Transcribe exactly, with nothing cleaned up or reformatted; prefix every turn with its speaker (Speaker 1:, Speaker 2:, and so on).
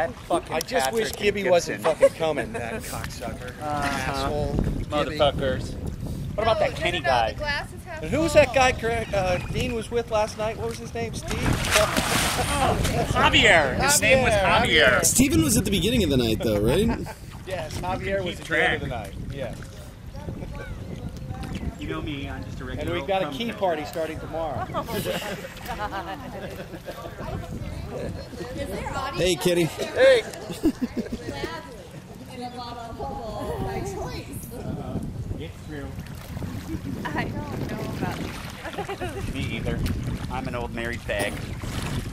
Speaker 1: That fucking
Speaker 2: I just wish
Speaker 1: Patrick
Speaker 2: Gibby
Speaker 1: and
Speaker 2: wasn't
Speaker 1: Gibson.
Speaker 2: fucking coming, that cocksucker.
Speaker 1: Uh-huh.
Speaker 2: Asshole.
Speaker 1: Motherfuckers. What about that Kenny
Speaker 3: no, no,
Speaker 1: guy?
Speaker 3: The glass is half
Speaker 2: And who was
Speaker 3: full.
Speaker 2: that guy uh, Dean was with last night? What was his name? Steve?
Speaker 1: Javier. His
Speaker 2: Javier,
Speaker 1: name was Javier.
Speaker 2: Javier.
Speaker 4: Steven was at the beginning of the night, though, right?
Speaker 2: Yes, Javier was
Speaker 1: keep
Speaker 2: at the
Speaker 1: track.
Speaker 2: end of the night. Yeah.
Speaker 1: You know me, I'm just a regular.
Speaker 2: And we've got a
Speaker 1: old
Speaker 2: key
Speaker 1: crumb
Speaker 2: party starting tomorrow.
Speaker 4: Hey, Kitty.
Speaker 2: Hey!
Speaker 1: It's true.
Speaker 3: I don't know about
Speaker 1: Me either. I'm an old married fag.